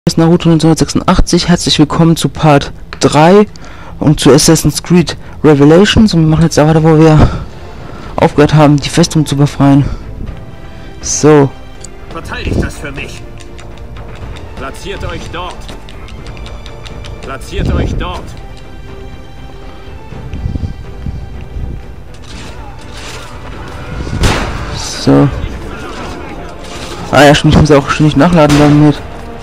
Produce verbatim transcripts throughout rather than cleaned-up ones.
Ist Naruto neunzehnhundertsechsundachtzig. Herzlich willkommen zu Part drei und zu Assassin's Creed Revelations. Und wir machen jetzt da weiter, wo wir aufgehört haben, die Festung zu befreien. So. Verteidigt das für mich. Platziert euch dort. Platziert euch dort. So. Ah ja, stimmt, ich muss auch schon nicht nachladen damit.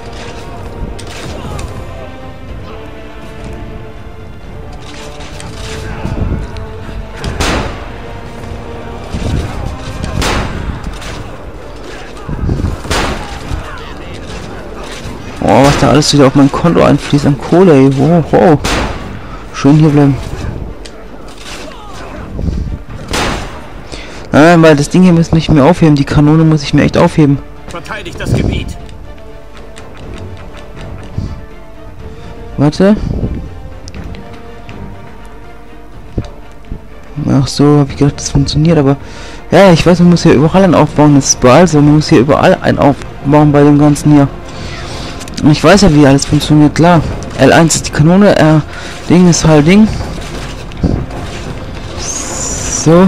Oh, was da alles wieder auf mein Konto einfließt an Kohle, ey. Wow, wow. Schön hier bleiben. Nein, weil das Ding hier muss nicht mehr aufheben. Die Kanone muss ich mir echt aufheben. Verteidigt das Gebiet. Warte. Ach so, habe ich gedacht, das funktioniert, aber ja, ich weiß, man muss hier überall einen aufbauen. Das ist überall so. Man muss hier überall einen aufbauen bei dem Ganzen hier. Und ich weiß ja, wie alles funktioniert, klar. L eins ist die Kanone, R Ding ist halt Ding. So.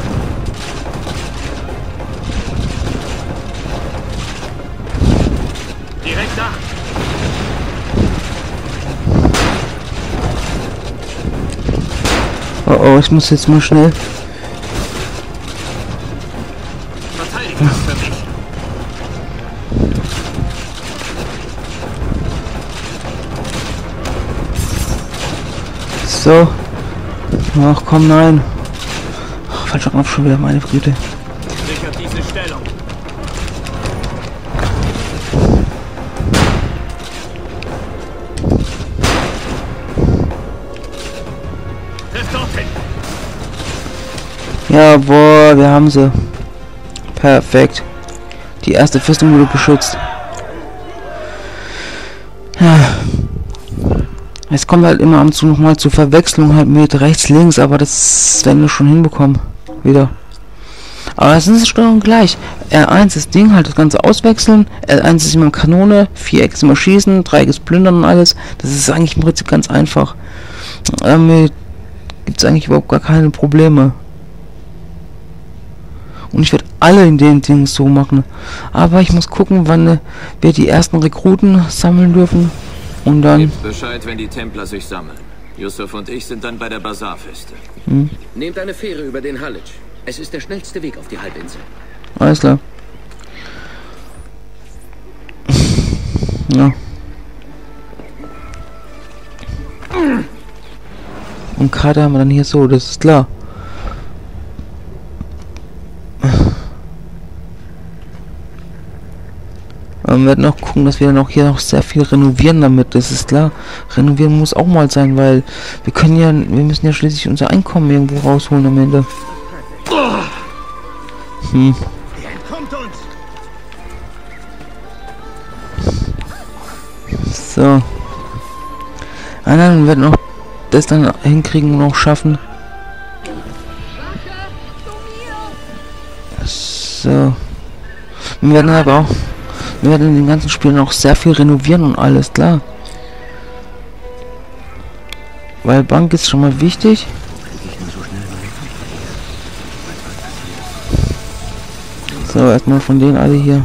Direkt da. Oh oh, ich muss jetzt mal schnell. Verteidigt das für mich. So. Ach komm, nein. Ach, falscher Knopf schon wieder, meine Güte. Sichert diese Stellung. Trifft dorthin. Ja, boah, wir haben sie. Perfekt. Die erste Festung wurde beschützt. Ja. Es kommt halt immer am zu noch mal zur Verwechslung halt mit rechts, links, aber das werden wir schon hinbekommen. Wieder. Aber das ist Steuerung gleich. R eins ist Ding, halt das Ganze auswechseln. L eins ist immer Kanone, Viereck ist immer schießen, Dreieck ist plündern und alles. Das ist eigentlich im Prinzip ganz einfach. Damit gibt es eigentlich überhaupt gar keine Probleme. Und ich werde alle in den Dingen so machen. Aber ich muss gucken, wann wir die ersten Rekruten sammeln dürfen. Und dann... Gebt Bescheid, wenn die Templer sich sammeln. Yusuf und ich sind dann bei der Basarfeste. Hm. Nehmt eine Fähre über den Halic. Es ist der schnellste Weg auf die Halbinsel. Alles klar. Ja. Und gerade haben wir dann hier so, das ist klar. Wir werden auch gucken, dass wir noch hier noch sehr viel renovieren damit, das ist klar. Renovieren muss auch mal sein, weil wir können ja, wir müssen ja schließlich unser Einkommen irgendwo rausholen am Ende. Hm. So. Ah nein, wir werden auch das dann hinkriegen und auch schaffen. So. Wir werden aber auch Wir werden in den ganzen Spielen auch sehr viel renovieren und alles, klar. Weil Bank ist schon mal wichtig. So, erstmal von denen alle hier.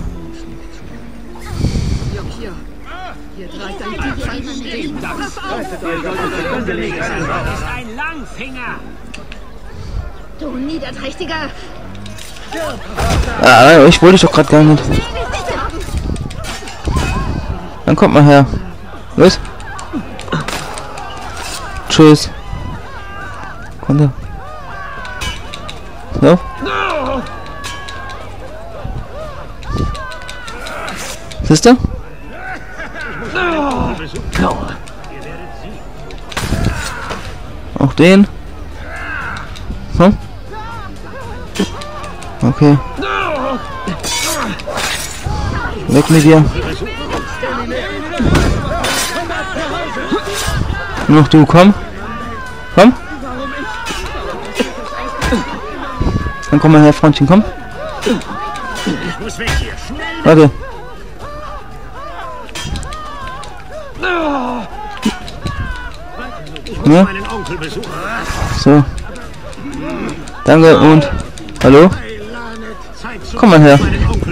Ein Langfinger. Du niederträchtiger! Ah, ich wollte ich doch gerade gar nicht. Dann kommt mal her. Los. Tschüss. Kommt her. So. Siehst du? Auch den. Hm? Okay. Weg mit dir. Noch du, komm. Komm. Dann komm mal her, Freundchen, komm. Ich muss weg hier. Schnell. Warte. Ja? So. Danke und... Hallo? Komm mal her.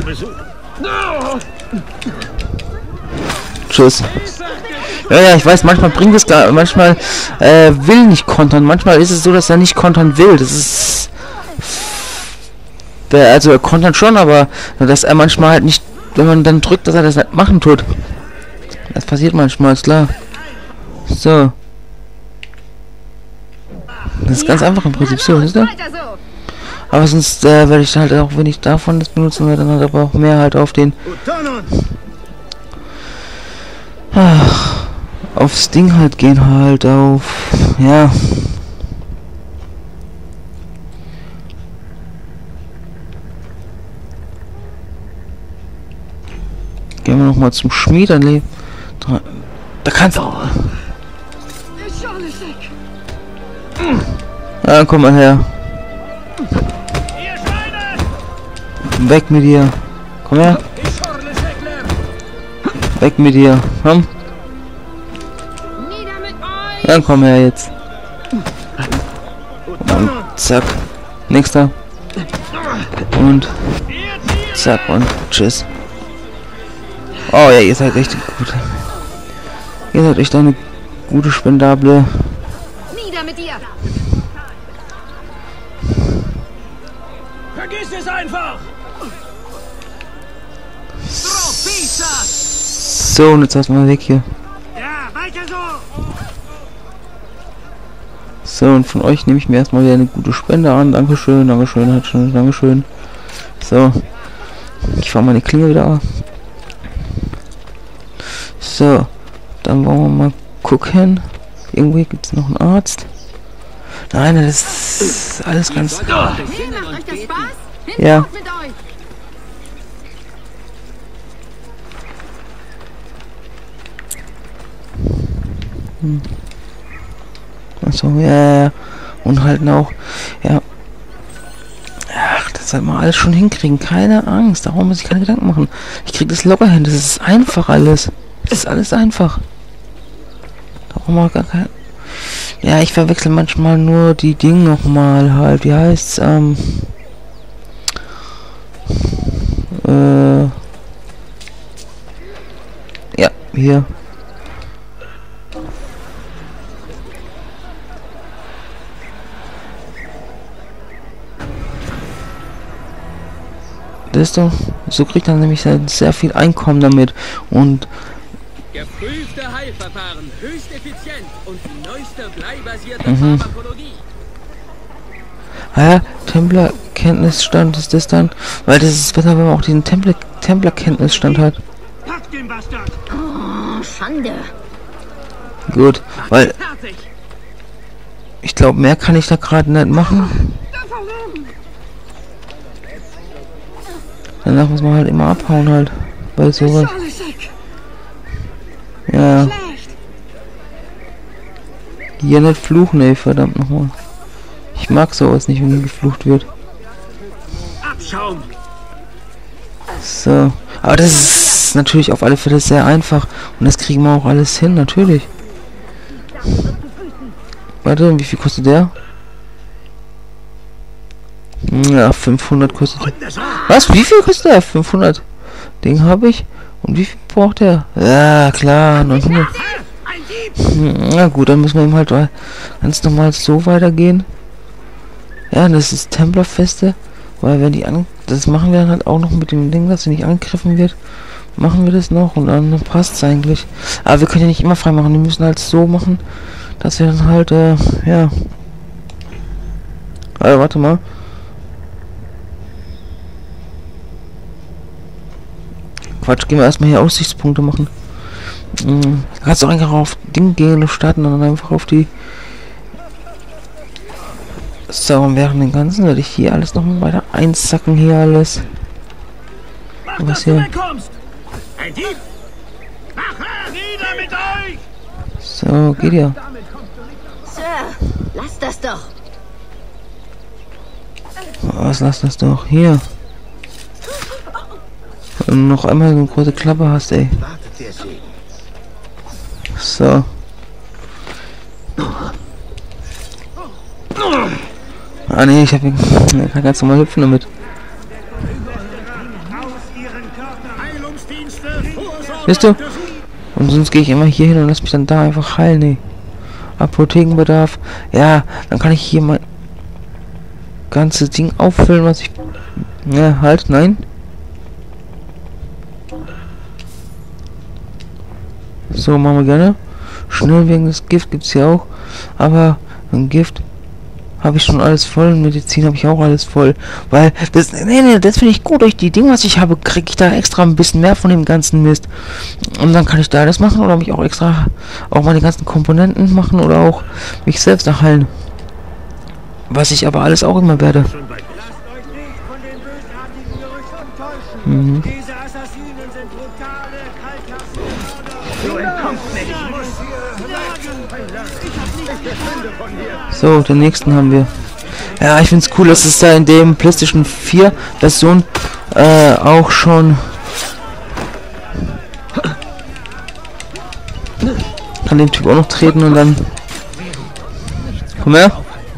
Tschüss. Ja, ja, ich weiß, manchmal bringt es gar... Manchmal äh, will nicht kontern. Manchmal ist es so, dass er nicht kontern will. Das ist... Also er kontert schon, aber dass er manchmal halt nicht... Wenn man dann drückt, dass er das nicht machen tut. Das passiert manchmal, ist klar. So. Das ist ganz einfach im Prinzip so, ist das? Aber sonst äh, werde ich halt auch, wenn ich davon das benutzen werde, dann halt aber auch mehr halt auf den... Ach, aufs Ding halt gehen halt, auf... Ja... Gehen wir noch mal zum Schmied, dann leben. Da kannst du auch. Ja, komm mal her. Weg mit dir. Komm her. Weg mit dir. Komm. Ja, komm her jetzt. Und zack. Nächster. Und zack und tschüss. Oh ja, ihr seid echt gut. Ihr seid echt eine gute spendable. Nieder mit dir. Vergiss es einfach. So, und jetzt erstmal weg hier. Ja, weiter so. So, und von euch nehme ich mir erstmal wieder eine gute Spende an. Dankeschön, Dankeschön, hat schon, Dankeschön. So. Ich fahre meine Klinge wieder auf. So, dann wollen wir mal gucken. Irgendwo gibt es noch einen Arzt. Nein, das ist alles ganz... Hey, macht euch das Spaß? Hinten Ja. mit euch. Hm. Achso, ja, ja, ja. Und halt auch, ja. Ach, das soll man alles schon hinkriegen. Keine Angst, darum muss ich keine Gedanken machen. Ich krieg das locker hin, das ist einfach alles. Das ist alles einfach. Darum auch gar kein... Ja, ich verwechsel manchmal nur die Dinge nochmal halt. Wie heißt's? Ähm... Äh... Ja, hier. Das ist doch... So kriegt er nämlich sehr viel Einkommen damit. Und... Geprüfte Heilverfahren, höchst effizient und die neueste bleibasierte Mhm. Pharmakologie. Ah ja, Templer-Kenntnisstand ist das dann, weil das ist besser, wenn man auch diesen Templer Templer-Kenntnisstand hat. Pack den Bastard. Oh, Schande. Gut, weil Fertig. ich glaube, mehr kann ich da gerade nicht machen. Danach muss man halt immer abhauen halt, bei sowas. Ja, hier nicht fluchen, ey, verdammt nochmal. Ich mag sowas nicht, wenn geflucht wird. Abschaum. So, aber das ist natürlich auf alle Fälle sehr einfach und das kriegen wir auch alles hin, natürlich. Warte, wie viel kostet der? Ja, fünfhundert kostet der. Was? Wie viel kostet der? fünfhundert. Den habe ich. Und wie viel braucht der? Ja, klar, neunhundert. Na gut, dann müssen wir ihm halt ganz normal so weitergehen. Ja, das ist Templerfeste. Weil wenn die an... Das machen wir dann halt auch noch mit dem Ding, dass sie nicht angegriffen wird. Machen wir das noch und dann passt es eigentlich. Aber wir können ja nicht immer frei machen. Wir müssen halt so machen, dass wir dann halt, äh, ja. Also, warte mal. Quatsch, gehen wir erstmal hier Aussichtspunkte machen. Hm, da kannst du einfach auf Ding gehen und starten und dann einfach auf die... So, und während den ganzen werde ich hier alles noch mal weiter einsacken, hier alles. Mach, Was dass du hier? wegkommst. Ein Dieb. Wache, nieder mit euch. So, geht ja. Sir, lass das doch. Was, lass das doch. Hier. Wenn du noch einmal so eine große Klappe hast, ey. Wartet der Segen. So. Ah ne, ich hab ihn. Ich kann ganz normal hüpfen damit. Wisst du? Und sonst gehe ich immer hier hin und lass mich dann da einfach heilen. Nee. Apothekenbedarf. Ja, dann kann ich hier mein ganzes Ding auffüllen, was ich... Ja, halt, nein. So, machen wir gerne. Schnell wegen des Gift gibt es hier auch. Aber ein Gift habe ich schon alles voll. Medizin habe ich auch alles voll. Weil, das, nee, nee, das finde ich gut. Durch die Dinge, was ich habe, kriege ich da extra ein bisschen mehr von dem ganzen Mist. Und dann kann ich da das machen oder mich auch extra auch meine ganzen Komponenten machen oder auch mich selbst erheilen. Was ich aber alles auch immer werde. Mhm. So, den nächsten haben wir. Ja, ich finde es cool, dass es da in dem PlayStation vier Version äh, auch schon kann den Typ auch noch treten und dann komm her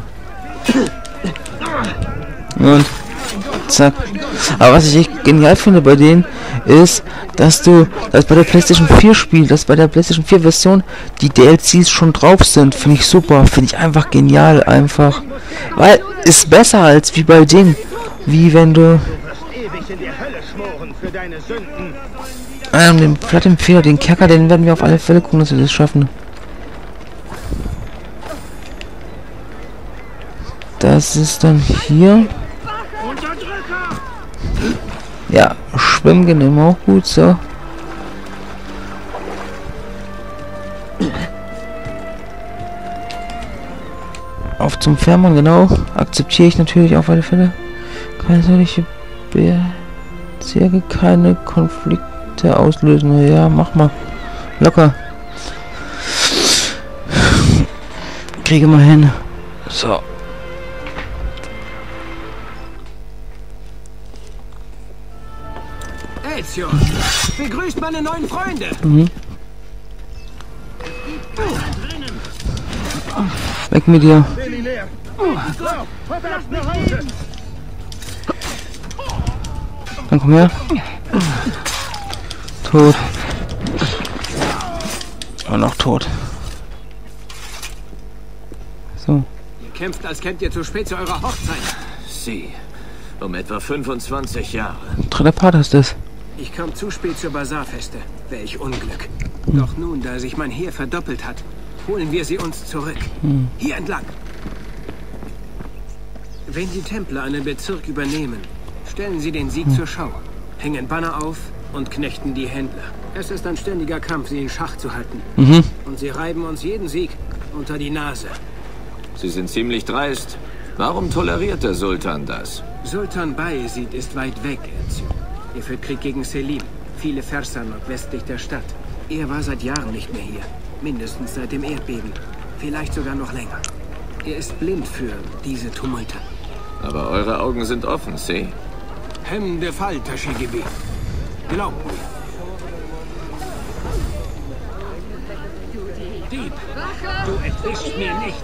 und zack. Aber was ich echt genial finde bei denen ist, dass du, dass bei der PlayStation vier Spiel, dass bei der PlayStation vier Version die D L Cs schon drauf sind. Finde ich super, finde ich einfach genial, einfach. Weil, ist besser als wie bei dem, wie wenn du ähm, den Plattenfehler, den Kerker, den werden wir auf alle Fälle gucken, dass wir das schaffen. Das ist dann hier. Ja, schwimmen gehen immer auch gut, so. Auf zum Fährmann, genau. Akzeptiere ich natürlich auf alle Fälle. Keine solche Bezirke, keine Konflikte auslösen. Ja, mach mal. Locker. Kriege mal hin. So. Ezio, begrüßt meine neuen Freunde. Mhm. Weg mit dir. Dann komm her. Tot. Und noch tot. So. Ihr kämpft, als kämpft ihr zu spät zu eurer Hochzeit. Sie. Um etwa fünfundzwanzig Jahre. Dritter Part ist das. Ich kam zu spät zur Basarfeste. Welch Unglück. Hm. Doch nun, da sich mein Heer verdoppelt hat, holen wir sie uns zurück. Hm. Hier entlang. Wenn die Templer einen Bezirk übernehmen, stellen sie den Sieg hm. zur Schau, hängen Banner auf und knechten die Händler. Es ist ein ständiger Kampf, sie in Schach zu halten. Mhm. Und sie reiben uns jeden Sieg unter die Nase. Sie sind ziemlich dreist. Warum toleriert der Sultan das? Sultan Bayezid ist weit weg, Ezio. Er führt Krieg gegen Selim, viele Versa nordwestlich der Stadt. Er war seit Jahren nicht mehr hier. Mindestens seit dem Erdbeben. Vielleicht sogar noch länger. Er ist blind für diese Tumulte. Aber eure Augen sind offen, See. Hemmende Fall, Tashigebi. Glaubt mir. Dieb, du entwischst mir nicht.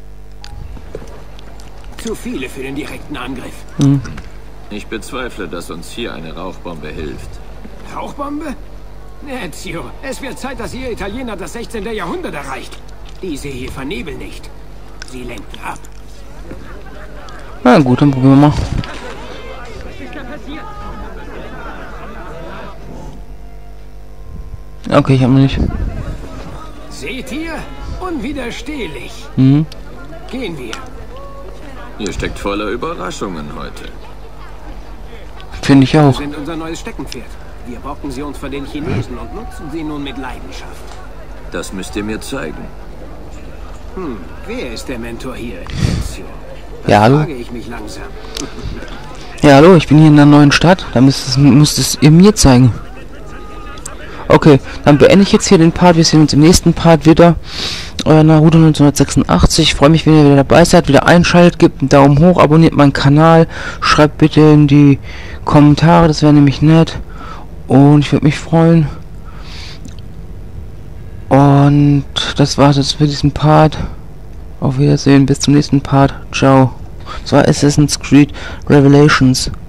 Zu viele für den direkten Angriff. Mhm. Ich bezweifle, dass uns hier eine Rauchbombe hilft. Rauchbombe? Ezio, es wird Zeit, dass ihr Italiener das sechzehnte Jahrhundert erreicht. Diese hier vernebeln nicht. Sie lenken ab. Na gut, dann probieren wir mal. Okay, ich habe noch nicht. Seht ihr? Unwiderstehlich. Mhm. Gehen wir. Ihr steckt voller Überraschungen heute. Finde ich auch. Sie sind unser neues Steckenpferd. Wir bocken sie uns vor den Chinesen und nutzen sie nun mit Leidenschaft. Das müsst ihr mir zeigen. Hm, wer ist der Mentor hier, Ezio? Das ja, hallo. frage ich mich langsam. Ja, hallo, ich bin hier in der neuen Stadt. Da müsst es, müsst es ihr mir zeigen. Okay, dann beende ich jetzt hier den Part. Wir sehen uns im nächsten Part wieder. Euer Naruto neunzehnhundertsechsundachtzig. Ich freue mich, wenn ihr wieder dabei seid, wieder einschaltet. Gebt einen Daumen hoch, abonniert meinen Kanal. Schreibt bitte in die Kommentare, das wäre nämlich nett. Und ich würde mich freuen. Und Und das war's jetzt für diesen Part. Auf Wiedersehen, bis zum nächsten Part. Ciao. Das war Assassin's Creed Revelations.